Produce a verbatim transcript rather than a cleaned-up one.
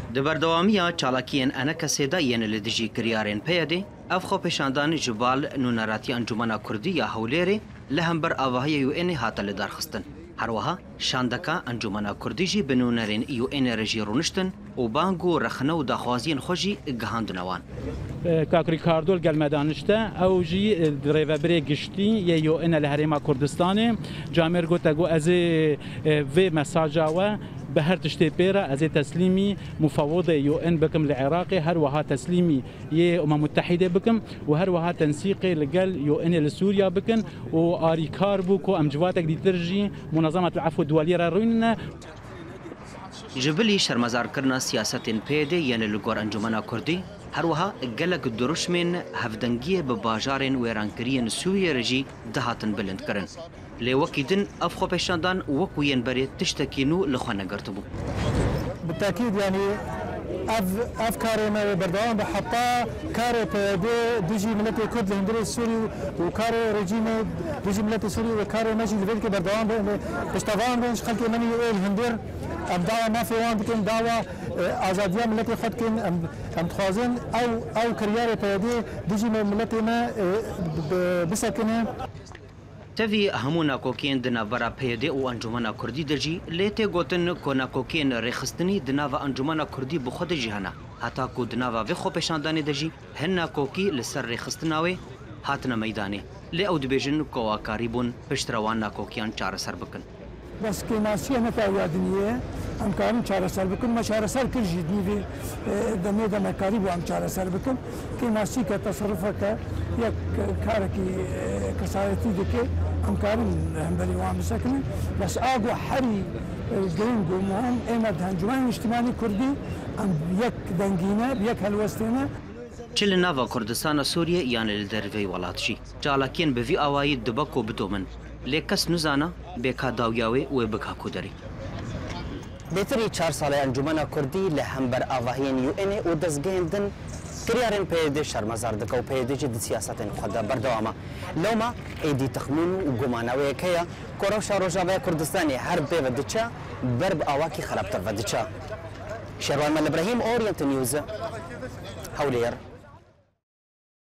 د بردوامیا چالاکیان انکه سیدا ین لدجی کریارن پیاده اف خو پشاندان جبال نونراتی انجمنا کردی یا هولیری لهمبر آواهی یو ان هاتل درخستن هروها شاندکا انجمنا کردی جی بنونرین یو ان رجی رونشتن و بانگو رخنو دخوازین خوجی گهاندنوان کاکری کاردول گل مدانشته او جی دریوبری گشتی یو ان لهریما کردستان جامر گوتگو از و مساجاوا به هر تشتی پیرا از تسلیمی مفوض یو ان بکم لعراقی هر وها تسلیمی یه امم متحده بکم و هر وها تنسیقی لگل یو ان لسوریا بکن و آری کار بو کو امجواتک دیترجی منظمه العفو الدوليه راینا جبلی شرمزار کرنا سیاستن پیده یعنی لگور انجمنا کردی هر وها گلک درشمن هفدنگی به باجارن ویرانکرین سوریه رجی دهاتن بلند کرن لوكيدن افخو بشاندان وكوين بري تشتكينو لخوانا قرتبو بالتاكيد يعني اف افكار ما بردوان بحطا كاري بيدي ديجي ملتي كرد الهندري السوري وكاري رجيم ديجي ملتي السوري وكاري ماجي لبيتك بردوان بشتغان بينش خلكي مني الهندر ام دعوه ما في وان بكن دعوه ازاديه ملتي خدكن ام ام تخازن او او كرياري بيدي ديجي ملتي ما بسكنه تفي همونا كوكين دنافرا بيدي و انجمنا كردي دجي ليتي غوتن كونا كوكين رخصتني دنافا انجمنا كردي بخود جهنا حتى كو دنافا في خو بشانداني دجي هنا كوكي لسر رخصتناوي هاتنا ميداني لي او دبيجن كوا كاريبون پشتروانا كوكيان چار سر بكن بس كي ناسيه نتا يادنيه ام كارم چار سر بكن ما چار سر كل جدني في دمي دم كاريبو ام چار سر بكن كي ناسي كتصرفك يا كاركي كسايتي دكي ام كارم همبلي وام ساكن بس اغو حري جرينجو مهم امد هنجمان اجتماعي كردي ام يك دنگينا يك هلوستينا چل ناوا کردستان سوریه یان لدروی ولاتشی چالاکین به وی اوایی دبکو بدومن لیکس نزانا بکا داویاوی و بکا کودری بهتری چهار ساله انجمن کردی لهمبر آواهین یو ان و دزگیندن کریارن پیده شرمزار دکو پیده جد سیاست خدا بردوامه لوما ایدی تخمین و گمانوی کیا کروشا روجاوی کردستانی هر به ودچا برب آواکی خرابتر ودچا شروان مل ابراهیم اورینت نیوز هولیر